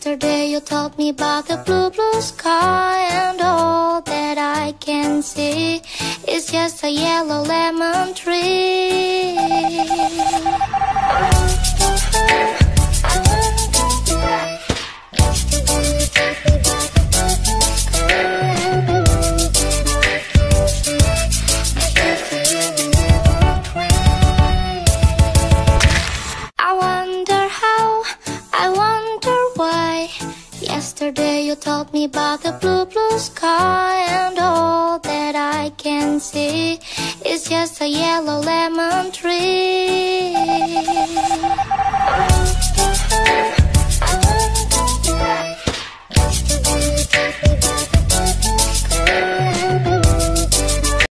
Yesterday you told me about the blue, blue sky, and all that I can see is just a yellow lemon tree. Yesterday you told me about the blue, blue sky, and all that I can see is just a yellow lemon tree.